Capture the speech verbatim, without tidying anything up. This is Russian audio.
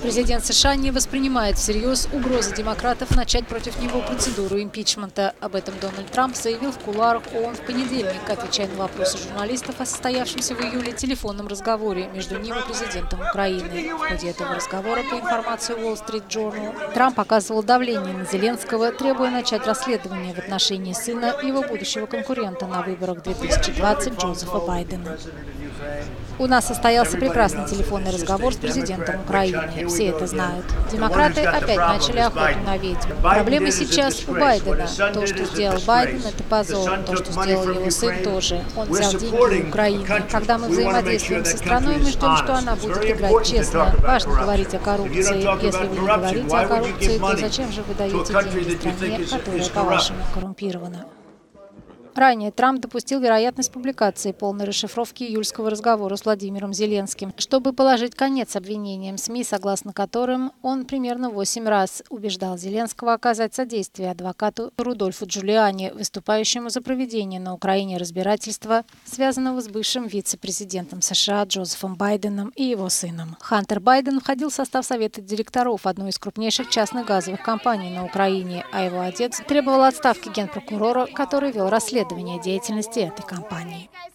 Президент США не воспринимает всерьез угрозы демократов начать против него процедуру импичмента. Об этом Дональд Трамп заявил в кулуарах ООН в понедельник, отвечая на вопросы журналистов о состоявшемся в июле телефонном разговоре между ним и президентом Украины. В ходе этого разговора, по информации Wall Street Journal, Трамп оказывал давление на Зеленского, требуя начать расследование в отношении сына его будущего конкурента на выборах две тысячи двадцатого Джозефа Байдена. У нас состоялся прекрасный телефонный разговор с президентом Украины. Все это знают. Демократы опять начали охоту на ведьм. Проблема сейчас у Байдена. То, что сделал Байден, это позор. То, что сделал его сын, тоже. Он взял деньги у Украины. Когда мы взаимодействуем со страной, мы ждем, что она будет играть честно. Важно говорить о коррупции. Если вы не говорите о коррупции, то зачем же вы даете деньги стране, которая, по-вашему, коррумпирована? Ранее Трамп допустил вероятность публикации полной расшифровки июльского разговора с Владимиром Зеленским, чтобы положить конец обвинениям СМИ, согласно которым он примерно восемь раз убеждал Зеленского оказать содействие адвокату Рудольфу Джулиани, выступающему за проведение на Украине разбирательства, связанного с бывшим вице-президентом США Джозефом Байденом и его сыном. Хантер Байден входил в состав совета директоров одной из крупнейших частных газовых компаний на Украине, а его отец требовал отставки генпрокурора, который вел расследование деятельности этой компании.